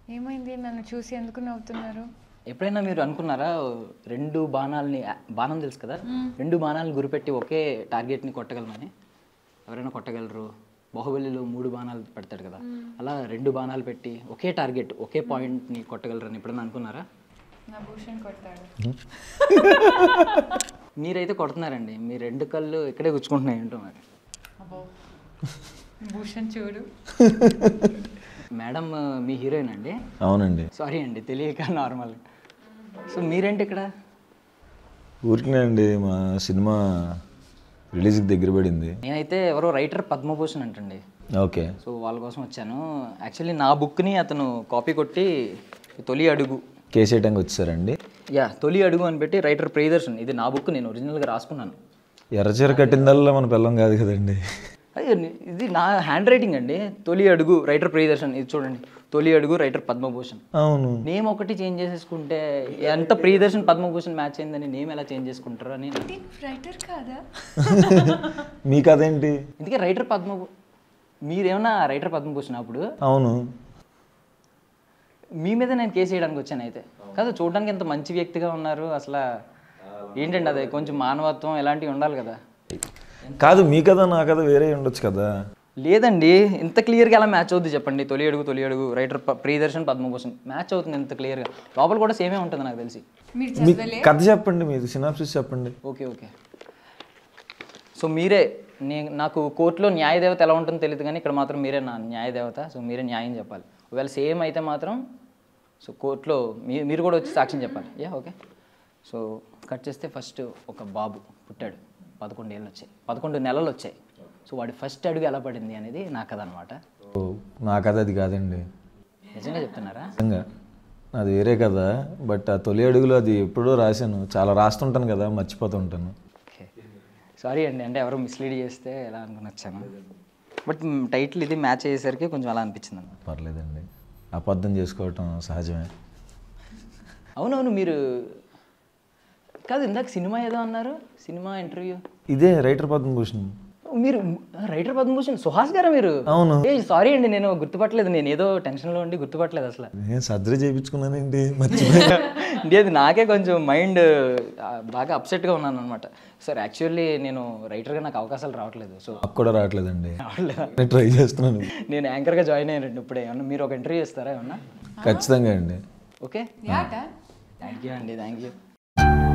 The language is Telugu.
ఏమైంది? నన్ను చూసి ఎందుకు నవ్వుతున్నారు? ఎప్పుడైనా మీరు అనుకున్నారా రెండు బాణాలని, బాణం తెలుసు కదా, రెండు బాణాలను గురిపెట్టి ఒకే టార్గెట్ని కొట్టగలమని? ఎవరైనా కొట్టగలరు? బాహుబలిలో 3 బాణాలు పెడతాడు కదా, అలా 2 బాణాలు పెట్టి ఒకే టార్గెట్ ఒకే పాయింట్ని కొట్టగలరని ఎప్పుడైనా అనుకున్నారా? నా భూషణ్ కొడతాడు. మీరైతే కొడుతున్నారండి, మీ 2 కళ్ళు ఇక్కడే గుచ్చుకుంటున్నాయి ఏంటో మరి. అబ్బో భూషణ్ చూడు. మేడం మీ హీరోయిన్ అండి? అవునండి. సారీ అండి, తెలియక నార్మల్. సో మీరేంటి ఇక్కడ? ఊరికనే అండి, మా సినిమా రిలీజ్కి దగ్గర పడింది. నేనైతే ఎవరో రైటర్ పద్మభూషణ్ అంటండి. ఓకే. సో వాళ్ళ కోసం వచ్చాను. యాక్చువల్లీ నా బుక్ని అతను కాపీ కొట్టి తొలి అడుగు కేసేయడానికి వచ్చారండి? యా, తొలి అడుగు అని పెట్టి రైటర్ ప్రియదర్శన్, ఇది నా బుక్, నేను ఒరిజినల్గా రాసుకున్నాను. ఎర్రచీర కట్టిందల్లా మన పిల్లం కాదు కదండి. అయ్యో, ఇది నా హ్యాండ్ రైటింగ్ అండి. తొలి అడుగు రైటర్ ప్రియదర్శన్, ఇది చూడండి, తొలి అడుగు రైటర్ పద్మభూషణ్. అవును. నేమ్ ఒకటి చేంజ్ చేసేసుకుంటే ఎంత ప్రియదర్శన్ పద్మభూషణ్ మ్యాచ్ అయిందని నేమ్ ఎలా చేంజ్ చేసుకుంటారు అని. రైటర్ కాదా? మీ కదేంటి? ఇందుకే రైటర్ మీరేమన్నా రైటర్ పద్మభూషణ్ అప్పుడు? అవును. మీ మీద నేను కేసు వేయడానికి వచ్చాను అయితే. కాదు, చూడడానికి ఎంత మంచి వ్యక్తిగా ఉన్నారు, అసలు ఏంటండి అది, కొంచెం మానవత్వం ఇలాంటివి ఉండాలి కదా. కాదు, మీ కథ నా కథ వేరే ఉండొచ్చు కదా. లేదండి, ఇంత క్లియర్గా ఎలా మ్యాచ్ అవుతుంది చెప్పండి? తొలి అడుగు రైటర్ ప్రియదర్శన్ పద్మభూషణ్ మ్యాచ్ అవుతుంది ఇంత క్లియర్గా. లోపల కూడా సేమే ఉంటుంది నాకు తెలిసి. మీ కథ చెప్పండి, మీది సినాప్సిస్ చెప్పండి. ఓకే. సో మీరే, నాకు కోర్టులో న్యాయదేవత ఎలా ఉంటుందో తెలియదు కానీ ఇక్కడ మాత్రం మీరే నా న్యాయదేవత. సో మీరే న్యాయం చెప్పాలి. ఒకవేళ సేమ్ అయితే మాత్రం సో కోర్టులో మీరు కూడా వచ్చి సాక్ష్యం చెప్పాలి. ఓకే. సో కట్ చేస్తే ఫస్ట్ ఒక బాబు పుట్టాడు, 11 ఏళ్ళు వచ్చాయి, 11 నెలలు వచ్చాయి. సో వాడి ఫస్ట్ అడుగు ఎలా పడింది అనేది నా కథ అనమాట. నా కథ అది కాదండి. నిజంగా చెప్తున్నారా? నిజంగా అది వేరే కదా. బట్ ఆ తొలి అడుగులో అది ఎప్పుడో రాశాను, చాలా రాస్తుంటాను కదా, మర్చిపోతుంటాను. ఓకే, సారీ అండి, అంటే ఎవరో మిస్లీడ్ చేస్తే ఎలా అనుకుని వచ్చాను. బట్ టైటిల్ ఇది మ్యాచ్ అయ్యేసరికి కొంచెం అలా అనిపించింది. పర్లేదండి, అబద్ధం చేసుకోవటం సహజమే. అవునవును, మీరు కాదు ఇందాక సినిమా ఏదో అన్నారు, సినిమా ఇంటర్వ్యూ. ఇదే రైటర్ పద్మభూషణ్. మీరు రైటర్ పద్మభూషణ్ సుహాస్ గారా మీరు? అవును. సారీ అండి, నేను గుర్తుపట్టలేదు, నేను ఏదో టెన్షన్లో ఉండి గుర్తుపట్టలేదు అసలు. నేను సర్జరీ చేయించుకున్నానండి, మర్చిపోయా. అది నాకే కొంచెం మైండ్ బాగా అప్సెట్గా ఉన్నాను అనమాట. సార్ యాక్చువల్లీ నేను రైటర్గా నాకు అవకాశాలు రావట్లేదు. సో నాకు కూడా రావట్లేదండి, నేను ట్రై చేస్తున్నాను. నేను యాంకర్గా జాయిన్ అయ్యానండి ఇప్పుడే. ఏమన్నా మీరు ఒక ఇంటర్వ్యూ ఇస్తారా ఏమన్నా? ఖచ్చితంగా అండి. ఓకే, యాట? థ్యాంక్ యూ అండి, థ్యాంక్ యూ.